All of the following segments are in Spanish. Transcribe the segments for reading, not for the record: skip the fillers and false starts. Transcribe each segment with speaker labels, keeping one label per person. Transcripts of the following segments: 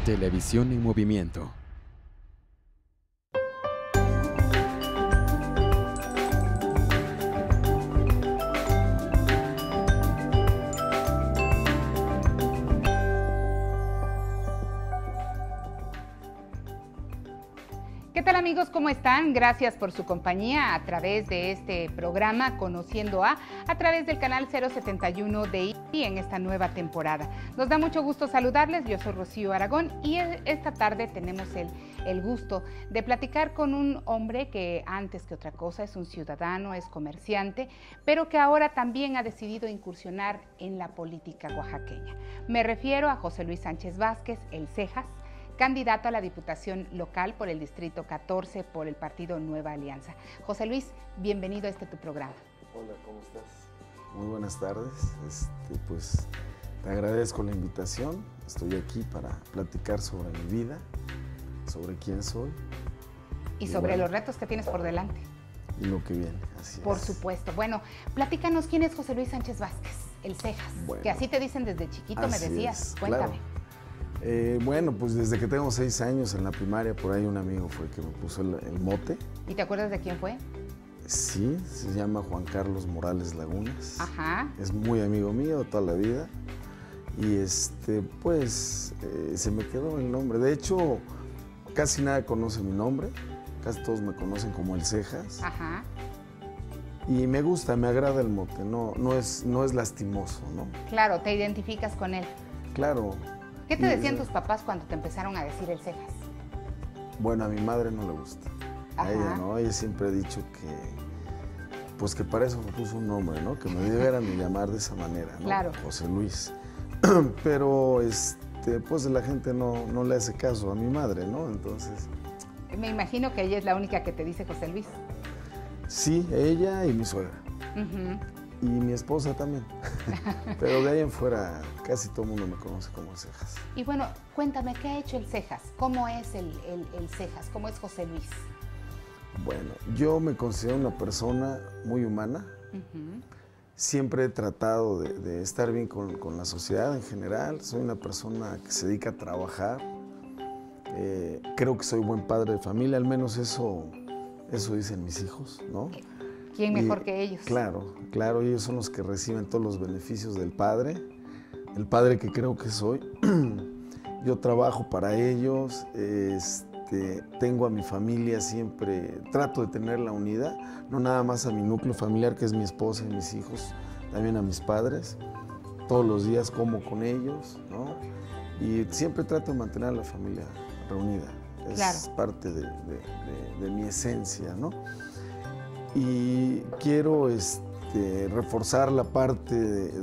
Speaker 1: Televisión en movimiento.
Speaker 2: ¿Qué tal, amigos? ¿Cómo están? Gracias por su compañía a través de este programa Conociendo a través del canal 071 de IBI en esta nueva temporada. Nos da mucho gusto saludarles, yo soy Rocío Aragón y esta tarde tenemos el gusto de platicar con un hombre que antes que otra cosa es un ciudadano, es comerciante, pero que ahora también ha decidido incursionar en la política oaxaqueña. Me refiero a José Luis Sánchez Vázquez, el Cejas, candidato a la Diputación Local por el Distrito 14 por el partido Nueva Alianza. José Luis, bienvenido a tu programa.
Speaker 3: Hola, ¿cómo estás? Muy buenas tardes. Pues te agradezco la invitación. Estoy aquí para platicar sobre mi vida, sobre quién soy.
Speaker 2: Y sobre los retos que tienes por delante.
Speaker 3: Y lo que viene, así es.
Speaker 2: Por supuesto. Bueno, platícanos quién es José Luis Sánchez Vázquez, el Cejas,
Speaker 3: bueno,
Speaker 2: que así te dicen desde chiquito, me decías. Cuéntame.
Speaker 3: Claro. Bueno, pues desde que tengo 6 años en la primaria, por ahí un amigo fue el que me puso el mote.
Speaker 2: ¿Y te acuerdas de quién fue?
Speaker 3: Sí, se llama Juan Carlos Morales Lagunas.
Speaker 2: Ajá.
Speaker 3: Es muy amigo mío de toda la vida. Y pues se me quedó el nombre. De hecho, casi nadie conoce mi nombre. Casi todos me conocen como el Cejas.
Speaker 2: Ajá.
Speaker 3: Y me gusta, me agrada el mote. No es lastimoso, ¿no?
Speaker 2: Claro, te identificas con él.
Speaker 3: Claro.
Speaker 2: ¿Qué te decían tus papás cuando te empezaron a decir el Cejas?
Speaker 3: Bueno, a mi madre no le gusta.
Speaker 2: Ajá.
Speaker 3: A ella no, ella siempre ha dicho pues que para eso me puso un nombre, ¿no? Que me debieran de llamar de esa manera, ¿no?
Speaker 2: Claro.
Speaker 3: José Luis. Pero pues la gente no le hace caso a mi madre, ¿no? Entonces.
Speaker 2: Me imagino que ella es la única que te dice José Luis.
Speaker 3: Sí, ella y mi suegra.
Speaker 2: Uh-huh.
Speaker 3: Y mi esposa también. Pero de ahí en fuera casi todo el mundo me conoce como Cejas.
Speaker 2: Y bueno, cuéntame, ¿qué ha hecho el Cejas? ¿Cómo es el Cejas? ¿Cómo es José Luis?
Speaker 3: Bueno, yo me considero una persona muy humana. Uh-huh. Siempre he tratado de estar bien con la sociedad en general. Soy una persona que se dedica a trabajar. Creo que soy buen padre de familia, al menos eso dicen mis hijos, ¿no?
Speaker 2: ¿Quién mejor que ellos?
Speaker 3: Claro, ellos son los que reciben todos los beneficios del padre, el padre que creo que soy. Yo trabajo para ellos, tengo a mi familia siempre, trato de tenerla unida, no nada más a mi núcleo familiar que es mi esposa y mis hijos, también a mis padres. Todos los días como con ellos, ¿no? Y siempre trato de mantener a la familia reunida. Es parte de mi esencia, ¿no? Y quiero reforzar la parte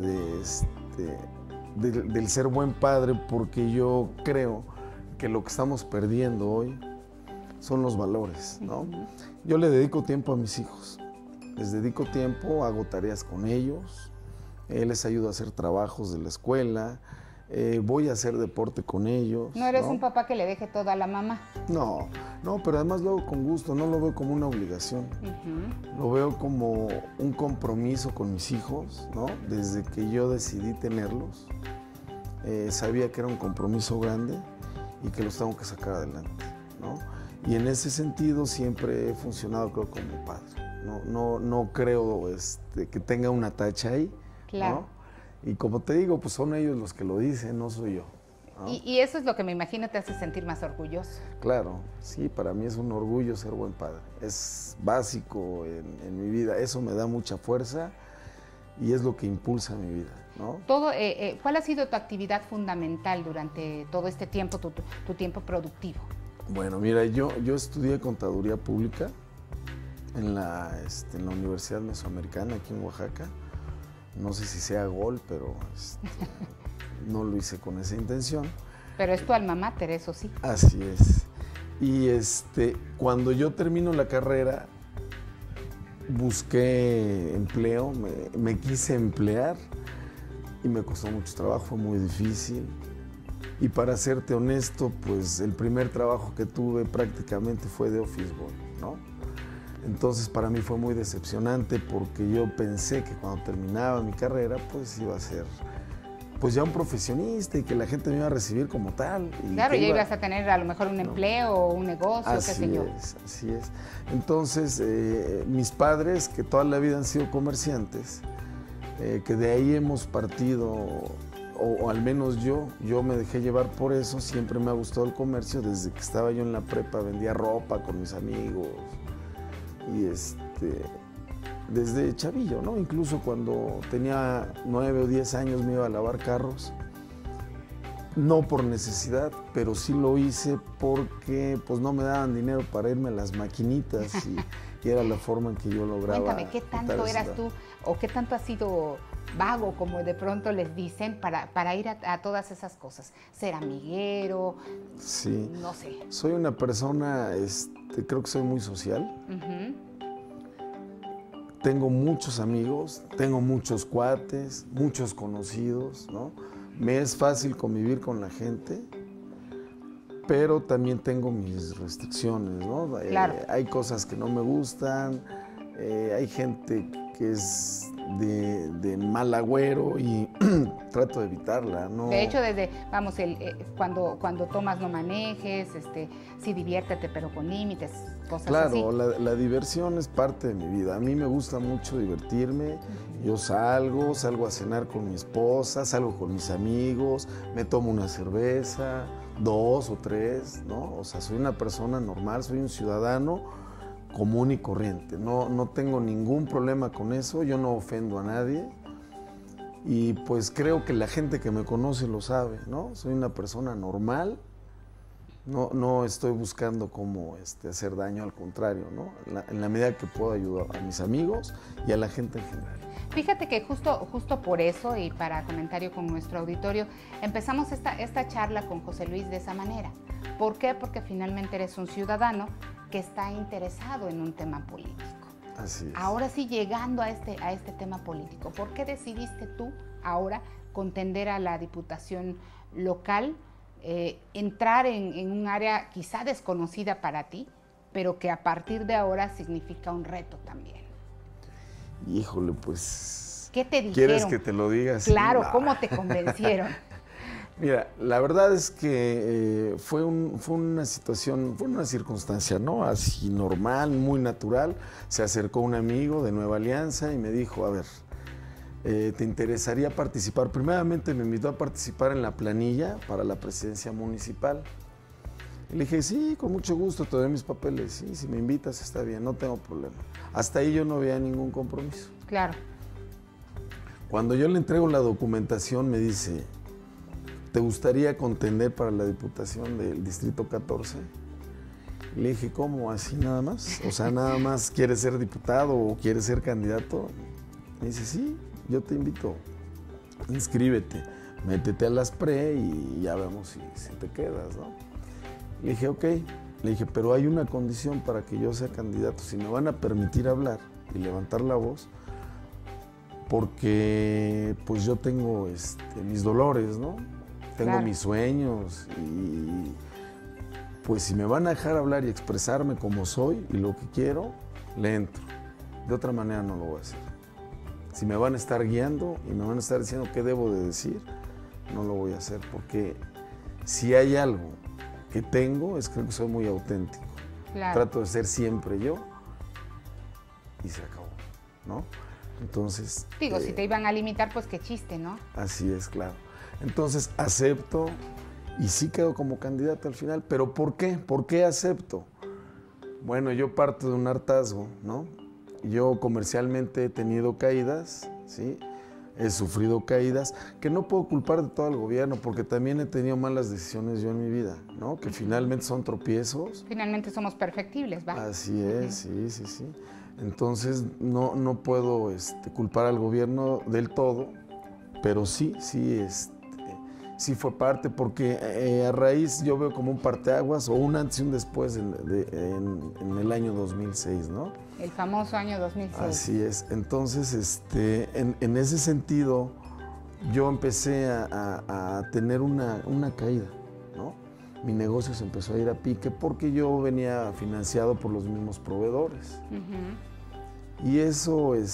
Speaker 3: del ser buen padre, porque yo creo que lo que estamos perdiendo hoy son los valores, ¿no? Uh-huh. Yo le dedico tiempo a mis hijos, les dedico tiempo, hago tareas con ellos, les ayudo a hacer trabajos de la escuela, voy a hacer deporte con ellos.
Speaker 2: ¿No eres un papá que le deje todo a la mamá?
Speaker 3: No, pero además lo hago con gusto, no lo veo como una obligación. Uh-huh. Lo veo como un compromiso con mis hijos, ¿no? Desde que yo decidí tenerlos, sabía que era un compromiso grande y que los tengo que sacar adelante, ¿no? Y en ese sentido siempre he funcionado, creo, como padre. No creo que tenga una tacha ahí,
Speaker 2: claro,
Speaker 3: ¿no? Y como te digo, pues son ellos los que lo dicen, no soy yo, ¿no?
Speaker 2: Y eso es lo que me imagino te hace sentir más orgulloso.
Speaker 3: Claro, sí, para mí es un orgullo ser buen padre. Es básico en mi vida, eso me da mucha fuerza y es lo que impulsa mi vida, ¿no?
Speaker 2: ¿Cuál ha sido tu actividad fundamental durante todo este tiempo, tu tiempo productivo?
Speaker 3: Bueno, mira, yo estudié Contaduría Pública en la Universidad Mesoamericana, aquí en Oaxaca. No sé si sea gol, pero no lo hice con esa intención.
Speaker 2: Pero es tu alma mater, eso sí.
Speaker 3: Así es. Y cuando yo termino la carrera, busqué empleo, me quise emplear y me costó mucho trabajo, fue muy difícil. Y para serte honesto, pues el primer trabajo que tuve prácticamente fue de office boy, ¿no? Entonces para mí fue muy decepcionante porque yo pensé que cuando terminaba mi carrera pues iba a ser pues ya un profesionista y que la gente me iba a recibir como tal. Y
Speaker 2: claro, ya
Speaker 3: iba...
Speaker 2: ibas a tener a lo mejor un empleo o un negocio, qué sé yo.
Speaker 3: Así es. Entonces, mis padres, que toda la vida han sido comerciantes, que de ahí hemos partido, o al menos yo me dejé llevar por eso, siempre me ha gustado el comercio, desde que estaba yo en la prepa vendía ropa con mis amigos y desde chavillo, ¿no? Incluso cuando tenía 9 o 10 años me iba a lavar carros, no por necesidad, pero sí lo hice porque pues no me daban dinero para irme a las maquinitas y era la forma en que yo lograba.
Speaker 2: Cuéntame, ¿qué tanto eras tú o qué tanto has sido vago, como de pronto les dicen, para ir a todas esas cosas? Ser amiguero,
Speaker 3: sí.
Speaker 2: No sé.
Speaker 3: Soy una persona, creo que soy muy social. Tengo muchos amigos, tengo muchos cuates, muchos conocidos, ¿no? Me es fácil convivir con la gente, pero también tengo mis restricciones, ¿no?
Speaker 2: Claro.
Speaker 3: Hay cosas que no me gustan, hay gente que es de mal agüero y trato de evitarla, ¿no?
Speaker 2: De hecho, cuando tomas no manejes, sí diviértete pero con límites, cosas así.
Speaker 3: Claro, la diversión es parte de mi vida. A mí me gusta mucho divertirme. Yo salgo a cenar con mi esposa, salgo con mis amigos, me tomo una cerveza, 2 o 3, ¿no? O sea, soy una persona normal, soy un ciudadano común y corriente. No tengo ningún problema con eso, yo no ofendo a nadie y pues creo que la gente que me conoce lo sabe, ¿no? Soy una persona normal, no estoy buscando cómo hacer daño, al contrario, ¿no? En la medida que puedo ayudar a mis amigos y a la gente en general.
Speaker 2: Fíjate que justo por eso, y para comentario con nuestro auditorio, empezamos esta charla con José Luis de esa manera. ¿Por qué? Porque finalmente eres un ciudadano que está interesado en un tema político.
Speaker 3: Así es.
Speaker 2: Ahora sí, llegando a este tema político, ¿por qué decidiste tú ahora contender a la diputación local, entrar en un área quizá desconocida para ti, pero que a partir de ahora significa un reto también?
Speaker 3: Híjole, pues...
Speaker 2: ¿Qué te dijeron?
Speaker 3: ¿Quieres que te lo diga?
Speaker 2: Claro,
Speaker 3: No.
Speaker 2: ¿cómo te convencieron?
Speaker 3: Mira, la verdad es que fue una circunstancia, ¿no? Así normal, muy natural. Se acercó un amigo de Nueva Alianza y me dijo, a ver, ¿te interesaría participar? Primeramente me invitó a participar en la planilla para la presidencia municipal. Y le dije, sí, con mucho gusto, te doy mis papeles. Sí, si me invitas está bien, no tengo problema. Hasta ahí yo no veía ningún compromiso.
Speaker 2: Claro.
Speaker 3: Cuando yo le entrego la documentación me dice, ¿te gustaría contender para la diputación del Distrito 14? Y le dije, ¿cómo? ¿Así nada más? O sea, ¿nada más quieres ser diputado o quieres ser candidato? Me dice, sí, yo te invito, inscríbete, métete a las pre y ya vemos si te quedas, ¿no? Le dije, ok. Le dije, pero hay una condición para que yo sea candidato. Si me van a permitir hablar y levantar la voz, porque pues yo tengo mis dolores, ¿no? Tengo
Speaker 2: claro.
Speaker 3: mis sueños y pues si me van a dejar hablar y expresarme como soy y lo que quiero, le entro. De otra manera no lo voy a hacer. Si me van a estar guiando y me van a estar diciendo qué debo de decir, no lo voy a hacer, porque si hay algo que tengo, creo que soy muy auténtico.
Speaker 2: Claro.
Speaker 3: Trato de ser siempre yo y se acabó, ¿no? Entonces...
Speaker 2: Digo, si te iban a limitar, pues qué chiste, ¿no?
Speaker 3: Así es, claro. Entonces acepto y sí quedo como candidato al final. ¿Pero por qué? ¿Por qué acepto? Bueno, yo parto de un hartazgo, ¿no? Yo comercialmente he tenido caídas, ¿sí? He sufrido caídas que no puedo culpar de todo el gobierno porque también he tenido malas decisiones yo en mi vida, ¿no? Que finalmente son tropiezos.
Speaker 2: Finalmente somos perfectibles, ¿va?
Speaker 3: Así es, sí. Entonces no puedo culpar al gobierno del todo, pero sí fue parte, porque a raíz yo veo como un parteaguas o un antes y un después en el año 2006, ¿no?
Speaker 2: El famoso año 2006.
Speaker 3: Así es. Entonces, en ese sentido, yo empecé a tener una caída, ¿no? Mi negocio se empezó a ir a pique porque yo venía financiado por los mismos proveedores. Y eso,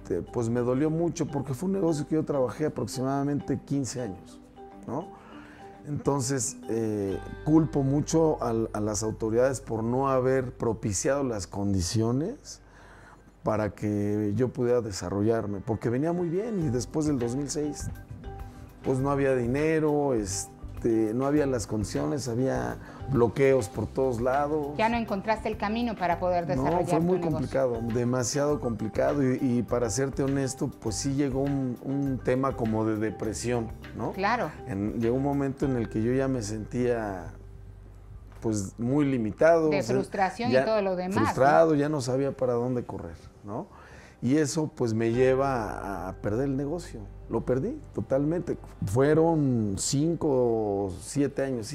Speaker 3: pues me dolió mucho porque fue un negocio que yo trabajé aproximadamente 15 años, ¿no? Entonces, culpo mucho a las autoridades por no haber propiciado las condiciones para que yo pudiera desarrollarme, porque venía muy bien y después del 2006, pues no había dinero, no había las condiciones, había bloqueos por todos lados.
Speaker 2: Ya no encontraste el camino para poder desarrollar tu
Speaker 3: No, fue muy
Speaker 2: negocio.
Speaker 3: complicado, demasiado complicado y para serte honesto, pues sí llegó un tema como de depresión, ¿no?
Speaker 2: Claro.
Speaker 3: Llegó un momento en el que yo ya me sentía pues muy limitado.
Speaker 2: De frustración y todo lo demás.
Speaker 3: Frustrado,
Speaker 2: ¿no?
Speaker 3: Ya no sabía para dónde correr, ¿no? Y eso pues me lleva a perder el negocio. Lo perdí totalmente. Fueron 5 o 7 años,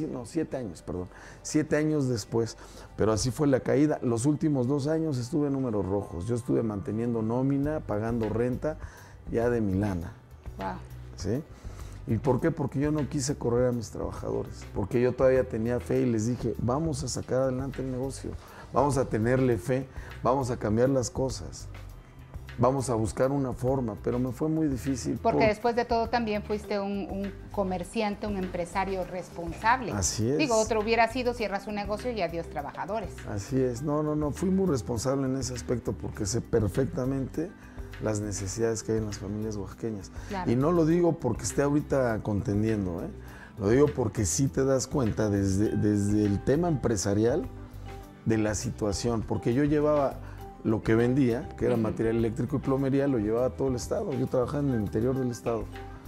Speaker 3: 7 años después. Pero así fue la caída. Los últimos 2 años estuve en números rojos. Yo estuve manteniendo nómina, pagando renta ya de mi lana.
Speaker 2: Wow.
Speaker 3: ¿Sí? ¿Y por qué? Porque yo no quise correr a mis trabajadores. Porque yo todavía tenía fe y les dije, vamos a sacar adelante el negocio. Vamos a tenerle fe, vamos a cambiar las cosas. Vamos a buscar una forma, pero me fue muy difícil.
Speaker 2: Porque después de todo también fuiste un comerciante, un empresario responsable.
Speaker 3: Así es.
Speaker 2: Digo, otro hubiera sido, cierras un negocio y adiós trabajadores.
Speaker 3: Así es. No, fui muy responsable en ese aspecto porque sé perfectamente las necesidades que hay en las familias oaxaqueñas. Claro. Y no lo digo porque esté ahorita contendiendo, lo digo porque sí te das cuenta desde el tema empresarial de la situación, porque yo llevaba lo que vendía, que era material eléctrico y plomería, lo llevaba a todo el estado. Yo trabajaba en el interior del estado.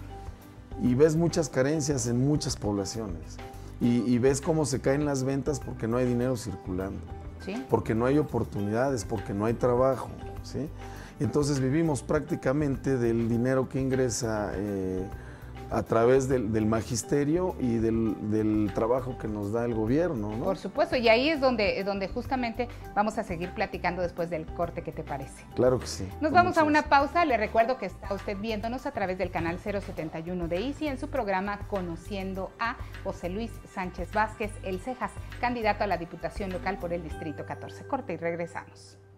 Speaker 3: Y ves muchas carencias en muchas poblaciones. Y ves cómo se caen las ventas porque no hay dinero circulando. ¿Sí? Porque no hay oportunidades, porque no hay trabajo. ¿Sí? Entonces vivimos prácticamente del dinero que ingresa a través del magisterio y del trabajo que nos da el gobierno, ¿no?
Speaker 2: Por supuesto, y ahí es donde justamente vamos a seguir platicando después del corte, ¿qué te parece?
Speaker 3: Claro que sí.
Speaker 2: Nos vamos a una pausa, le recuerdo que está usted viéndonos a través del canal 071 de ICI en su programa Conociendo a José Luis Sánchez Vázquez, el Cejas, candidato a la Diputación Local por el Distrito 14. Corte y regresamos.